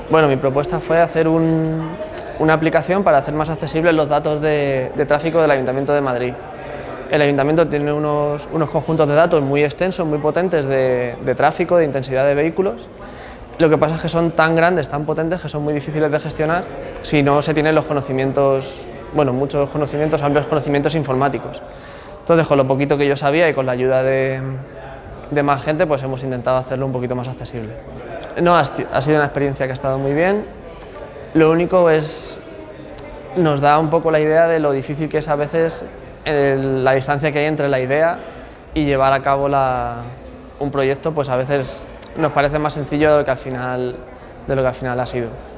Bueno, mi propuesta fue hacer una aplicación para hacer más accesibles los datos de tráfico del Ayuntamiento de Madrid. El Ayuntamiento tiene unos conjuntos de datos muy extensos, muy potentes de tráfico, de intensidad de vehículos. Lo que pasa es que son tan grandes, tan potentes, que son muy difíciles de gestionar si no se tienen los conocimientos, bueno, muchos conocimientos, amplios conocimientos informáticos. Entonces, con lo poquito que yo sabía y con la ayuda de más gente, pues hemos intentado hacerlo un poquito más accesible. No, ha sido una experiencia que ha estado muy bien. Lo único es, nos da un poco la idea de lo difícil que es a veces la distancia que hay entre la idea y llevar a cabo un proyecto, pues a veces nos parece más sencillo de lo que al final ha sido.